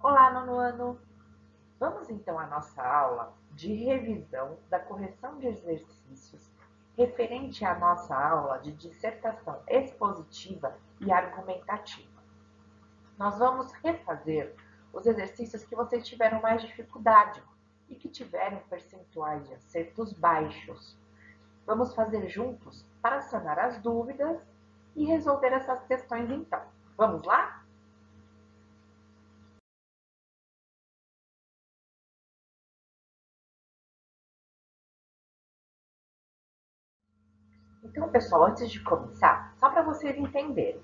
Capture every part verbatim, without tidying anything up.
Olá, nono ano! Vamos então à nossa aula de revisão da correção de exercícios referente à nossa aula de dissertação expositiva e argumentativa. Nós vamos refazer os exercícios que vocês tiveram mais dificuldade e que tiveram percentuais de acertos baixos. Vamos fazer juntos para sanar as dúvidas e resolver essas questões então. Vamos lá? Então, pessoal, antes de começar, só para vocês entenderem,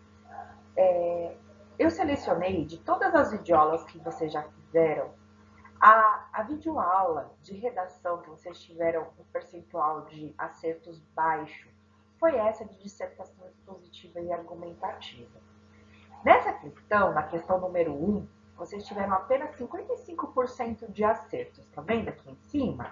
é, eu selecionei de todas as videoaulas que vocês já fizeram, a, a videoaula de redação que vocês tiveram um percentual de acertos baixo foi essa de dissertação expositiva e argumentativa. Nessa questão, na questão número um, vocês tiveram apenas cinquenta e cinco por cento de acertos, tá vendo aqui em cima?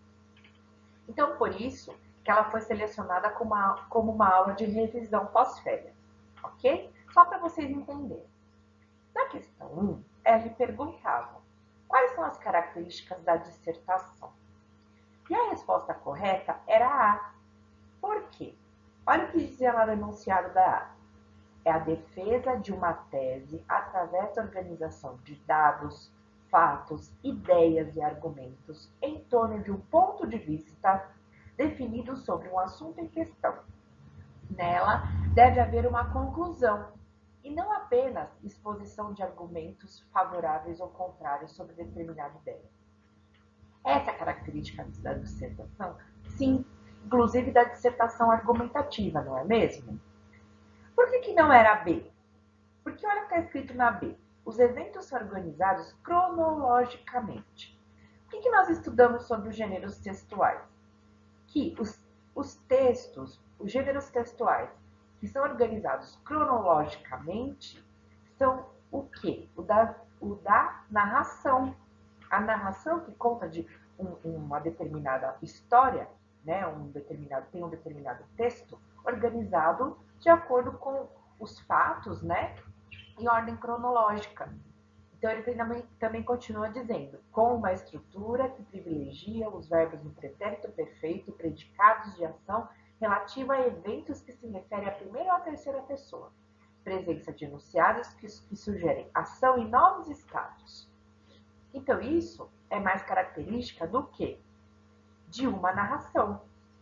Então, por isso que ela foi selecionada como uma, como uma aula de revisão pós-férias, ok? Só para vocês entenderem. Na questão um, ela lhe perguntava quais são as características da dissertação. E a resposta correta era A. Por quê? Olha o que dizia lá no enunciado da A. É a defesa de uma tese através da organização de dados, fatos, ideias e argumentos em torno de um ponto de vista definido sobre um assunto em questão. Nela deve haver uma conclusão e não apenas exposição de argumentos favoráveis ou contrários sobre determinada ideia. Essa é a característica da dissertação, sim, inclusive da dissertação argumentativa, não é mesmo? Por que, que não era a B? Porque olha o que está escrito na B. Os eventos são organizados cronologicamente. O que, que nós estudamos sobre os gêneros textuais? Que os, os textos, os gêneros textuais que são organizados cronologicamente são o quê? O da, o da narração. A narração que conta de um, uma determinada história, né, um determinado, tem um determinado texto organizado de acordo com os fatos, né, em ordem cronológica. Então, ele também, também continua dizendo, com uma estrutura que privilegia os verbos no pretérito perfeito, predicados de ação, relativa a eventos que se referem à primeira ou à terceira pessoa. Presença de enunciados que, que sugerem ação em novos estados. Então, isso é mais característica do que? De uma narração.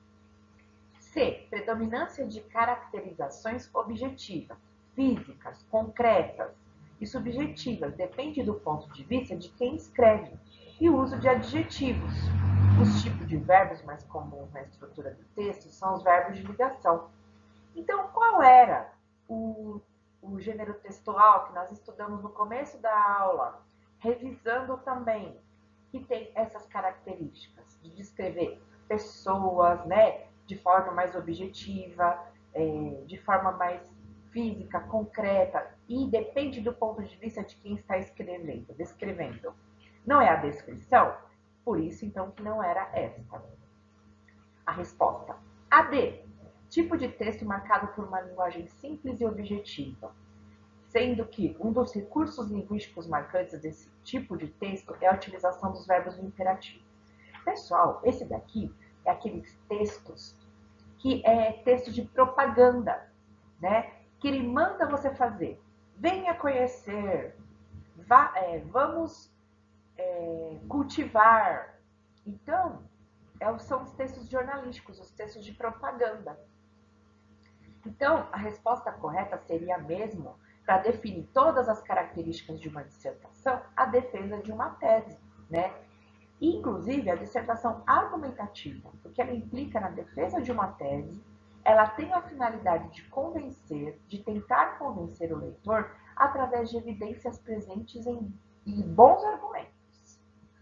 C. Predominância de caracterizações objetivas, físicas, concretas e subjetivas, depende do ponto de vista de quem escreve, e o uso de adjetivos. Os tipos de verbos mais comuns na estrutura do texto são os verbos de ligação. Então, qual era o, o gênero textual que nós estudamos no começo da aula, revisando também, que tem essas características de descrever pessoas, né, de forma mais objetiva, é, de forma mais física, concreta, e depende do ponto de vista de quem está escrevendo, descrevendo. Não é a descrição? Por isso, então, que não era esta. A resposta. A D. Tipo de texto marcado por uma linguagem simples e objetiva. Sendo que um dos recursos linguísticos marcantes desse tipo de texto é a utilização dos verbos no imperativo. Pessoal, esse daqui é aqueles textos que é texto de propaganda, né? Que ele manda você fazer. Venha conhecer, vá, é, vamos é, cultivar. Então, é, são os textos jornalísticos, os textos de propaganda. Então, a resposta correta seria mesmo, para definir todas as características de uma dissertação, a defesa de uma tese, né? Inclusive, a dissertação argumentativa, porque ela implica na defesa de uma tese, ela tem a finalidade de convencer, de tentar convencer o leitor através de evidências presentes em, em bons argumentos.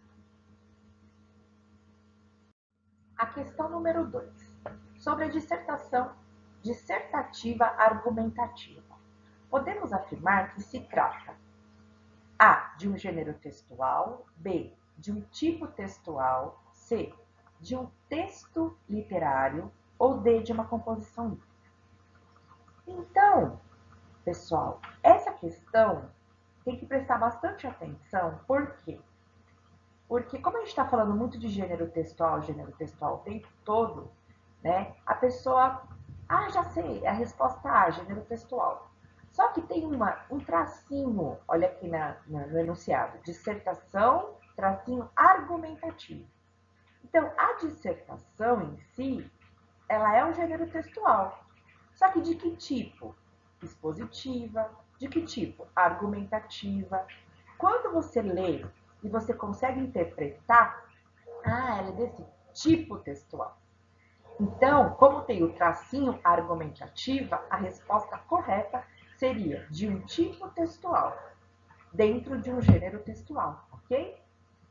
A questão número dois, sobre a dissertação dissertativa argumentativa. Podemos afirmar que se trata A. de um gênero textual, B. de um tipo textual, C. de um texto literário ou D. de uma composição lírica. Então, pessoal, essa questão tem que prestar bastante atenção, por quê? Porque como a gente está falando muito de gênero textual, gênero textual o tempo todo, né? A pessoa, ah, já sei, a resposta A, gênero textual. Só que tem uma, um tracinho, olha aqui na, na, no enunciado, dissertação, tracinho argumentativo. Então, a dissertação em si, ela é um gênero textual. Só que de que tipo? Expositiva. De que tipo? Argumentativa. Quando você lê e você consegue interpretar, ah, ela é desse tipo textual. Então, como tem o tracinho argumentativa, a resposta correta seria de um tipo textual, dentro de um gênero textual, ok?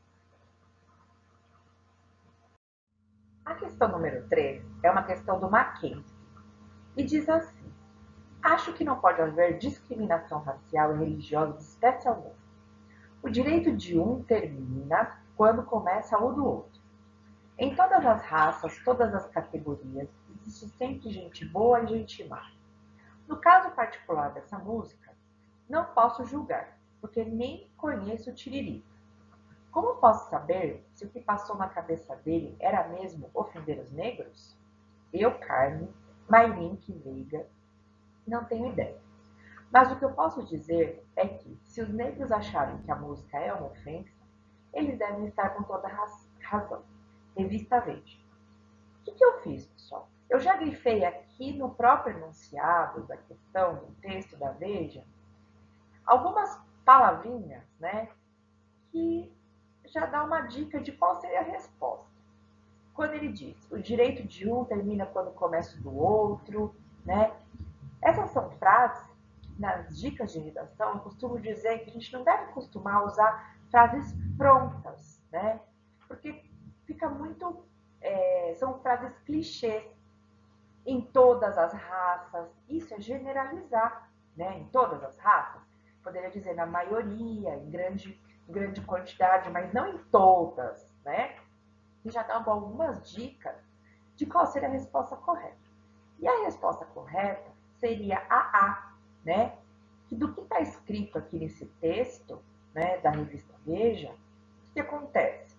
A questão número três é uma questão do Mackenzie e diz assim: acho que não pode haver discriminação racial e religiosa de espécie alguma. O direito de um termina quando começa o do outro. Em todas as raças, todas as categorias, existe sempre gente boa e gente má. No caso particular dessa música, não posso julgar, porque nem conheço o Tiririca. Como posso saber se o que passou na cabeça dele era mesmo ofender os negros? Eu, Carmen, Mairink Veiga, não tenho ideia. Mas o que eu posso dizer é que, se os negros acharem que a música é uma ofensa, eles devem estar com toda razão. Revista Veja. O que, que eu fiz, pessoal? Eu já grifei aqui no próprio enunciado da questão, do texto da Veja, algumas palavrinhas, né, que já dá uma dica de qual seria a resposta. Quando ele diz, o direito de um termina quando começa o do outro, né? Essas são frases, nas dicas de redação, eu costumo dizer que a gente não deve costumar usar frases prontas, né? Porque fica muito, é, são frases clichês em todas as raças, isso é generalizar, né? Em todas as raças, poderia dizer na maioria, em grande, em grande quantidade, mas não em todas, né? E já dá algumas dicas de qual seria a resposta correta. E a resposta correta seria a A, né? Que do que está escrito aqui nesse texto, né, da revista Veja, o que acontece?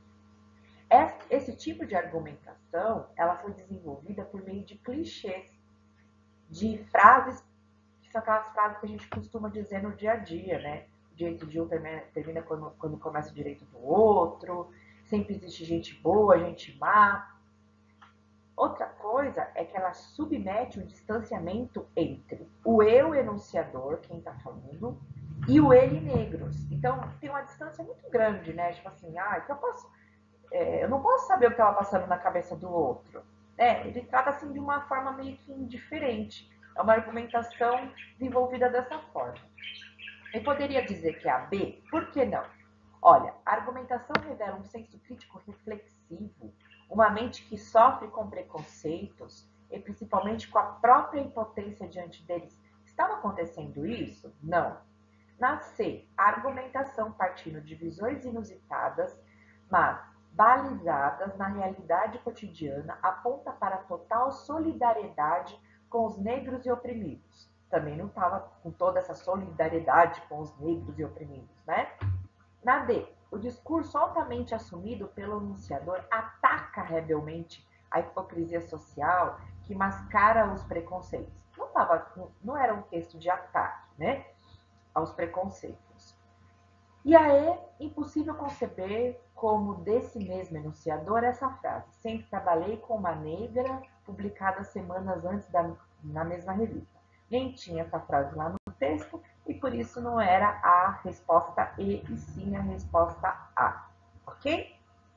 Esse tipo de argumentação, ela foi desenvolvida por meio de clichês, de frases, que são aquelas frases que a gente costuma dizer no dia a dia, né? O direito de um termina quando, quando começa o direito do outro, sempre existe gente boa, gente má. Outra coisa é que ela submete o distanciamento entre o eu enunciador, quem está falando, e o ele negros. Então, tem uma distância muito grande, né? Tipo assim, ah, eu, posso, é, eu não posso saber o que estava passando na cabeça do outro. É, ele trata assim de uma forma meio que indiferente. É uma argumentação desenvolvida dessa forma. Eu poderia dizer que é a B, por que não? Olha, a argumentação revela um senso crítico reflexivo, uma mente que sofre com preconceitos e principalmente com a própria impotência diante deles. Estava acontecendo isso? Não. Na C, a argumentação partindo de visões inusitadas, mas balizadas na realidade cotidiana, aponta para a total solidariedade com os negros e oprimidos. Também não estava com toda essa solidariedade com os negros e oprimidos, né? Na D, o discurso altamente assumido pelo anunciador ataca rebelmente a hipocrisia social que mascara os preconceitos. Não, tava, não era um texto de ataque, né, aos preconceitos. E a E, impossível conceber como desse mesmo enunciador essa frase. Sempre trabalhei com uma negra, publicada semanas antes da, na mesma revista. Nem tinha essa frase lá no texto e por isso não era a resposta E e sim a resposta A. Ok?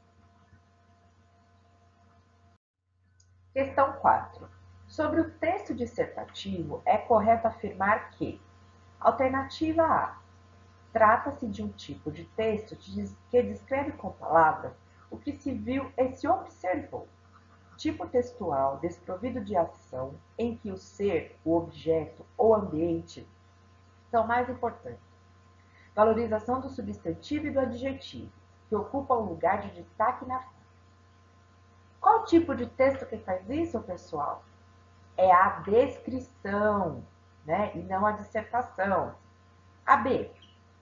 Questão quatro. Sobre o texto dissertativo, é correto afirmar que: alternativa A. Trata-se de um tipo de texto que descreve com palavras o que se viu e se observou. Tipo textual desprovido de ação, em que o ser, o objeto ou ambiente são mais importantes. Valorização do substantivo e do adjetivo, que ocupam um lugar de destaque na frase. Qual tipo de texto que faz isso, pessoal? É a descrição, né? E não a dissertação. A B.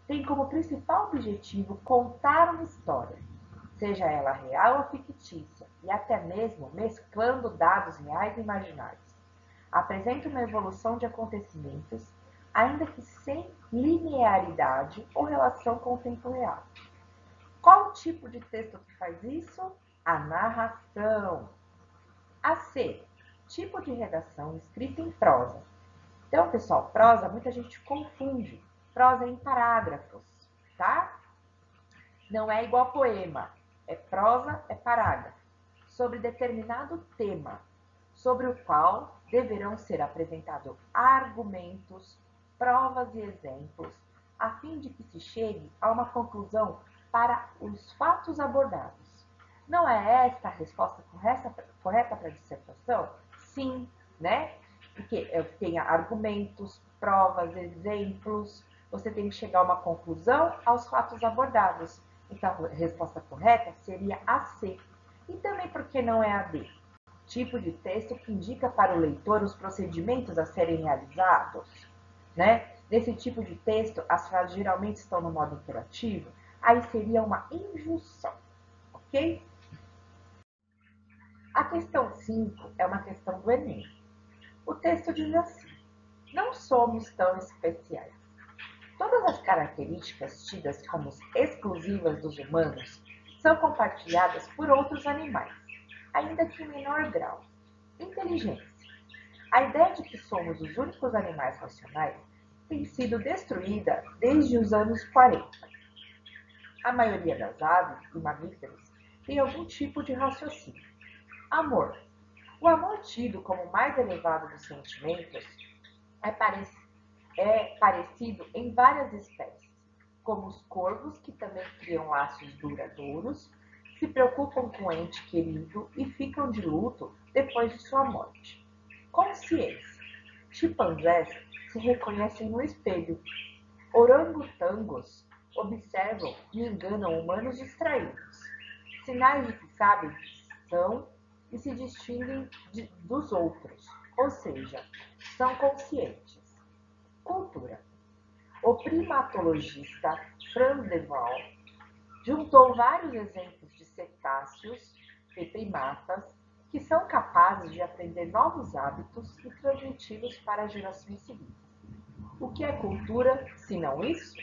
tem como principal objetivo contar uma história, seja ela real ou fictícia, e até mesmo mesclando dados reais e imaginários. Apresenta uma evolução de acontecimentos, ainda que sem linearidade ou relação com o tempo real. Qual o tipo de texto que faz isso? A narração. A C. Tipo de redação escrita em prosa. Então, pessoal, prosa muita gente confunde. Prosa é em parágrafos, tá? Não é igual poema. É prosa, é parágrafo. Sobre determinado tema, sobre o qual deverão ser apresentados argumentos, provas e exemplos, a fim de que se chegue a uma conclusão para os fatos abordados. Não é esta a resposta correta, correta para a dissertação? Sim, né? Porque tem argumentos, provas, exemplos, você tem que chegar a uma conclusão aos fatos abordados. Então, a resposta correta seria a C. E também porque não é a D? Tipo de texto que indica para o leitor os procedimentos a serem realizados, né? Nesse tipo de texto, as frases geralmente estão no modo interativo, aí seria uma injunção, ok? A questão cinco é uma questão do Enem. O texto diz assim: não somos tão especiais. Todas as características tidas como exclusivas dos humanos são compartilhadas por outros animais, ainda que em menor grau. Inteligência. A ideia de que somos os únicos animais racionais tem sido destruída desde os anos quarenta. A maioria das aves e mamíferos tem algum tipo de raciocínio. Amor. O amor, tido como o mais elevado dos sentimentos, é, parec é parecido em várias espécies, como os corvos, que também criam laços duradouros, se preocupam com o ente querido e ficam de luto depois de sua morte. Consciência. Chimpanzés se reconhecem no espelho. Orangotangos observam e enganam humanos distraídos. Sinais de que sabem que são e se distinguem de, dos outros, ou seja, são conscientes. Cultura. O primatologista Franz de Waal juntou vários exemplos de cetáceos e primatas que são capazes de aprender novos hábitos e transmiti-los para gerações seguintes. O que é cultura, se não isso?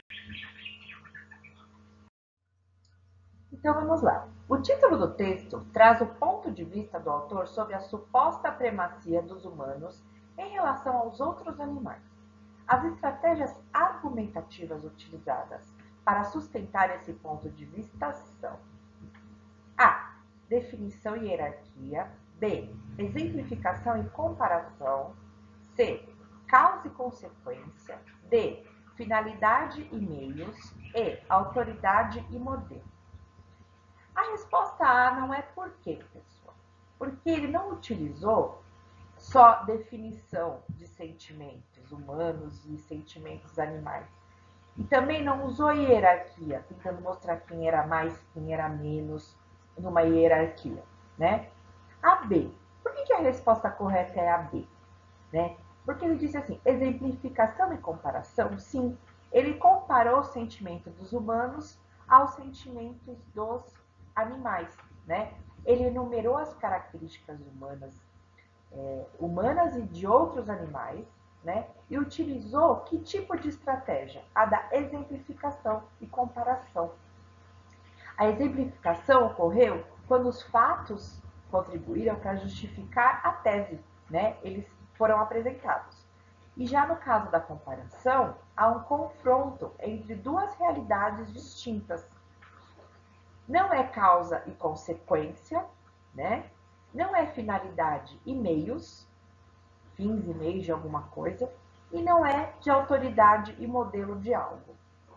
Então vamos lá. O título do texto traz o ponto de vista do autor sobre a suposta primacia dos humanos em relação aos outros animais. As estratégias argumentativas utilizadas para sustentar esse ponto de vista são: A. Definição e hierarquia. B. Exemplificação e comparação. C. Causa e consequência. D. Finalidade e meios. E. Autoridade e modelo. A resposta A não é por quê, pessoal? Porque ele não utilizou só definição de sentimentos humanos e sentimentos animais. E também não usou hierarquia, tentando mostrar quem era mais, quem era menos numa hierarquia, né? A B. Por que, que a resposta correta é a B? Né? Porque ele disse assim, exemplificação e comparação, sim. Ele comparou o sentimento dos humanos aos sentimentos dos animais, né? Ele enumerou as características humanas, é, humanas e de outros animais, né? E utilizou que tipo de estratégia? A da exemplificação e comparação. A exemplificação ocorreu quando os fatos contribuíram para justificar a tese, né? Eles foram apresentados. E já no caso da comparação, há um confronto entre duas realidades distintas. Não é causa e consequência, né? Não é finalidade e meios, fins e meios de alguma coisa, e não é de autoridade e modelo de algo.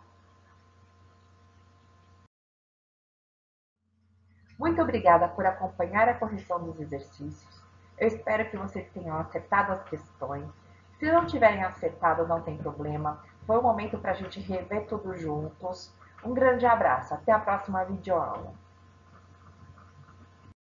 Muito obrigada por acompanhar a correção dos exercícios. Eu espero que vocês tenham acertado as questões. Se não tiverem acertado, não tem problema. Foi um momento para a gente rever tudo juntos. Um grande abraço. Até a próxima videoaula.